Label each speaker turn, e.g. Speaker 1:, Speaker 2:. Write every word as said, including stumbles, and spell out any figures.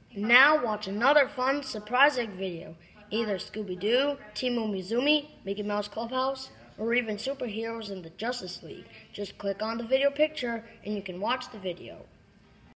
Speaker 1: Now watch another fun surprising video. Either Scooby-Doo, Team Umizoomi, Mickey Mouse Clubhouse, or even superheroes in the Justice League. Just click on the video picture and you can watch the video.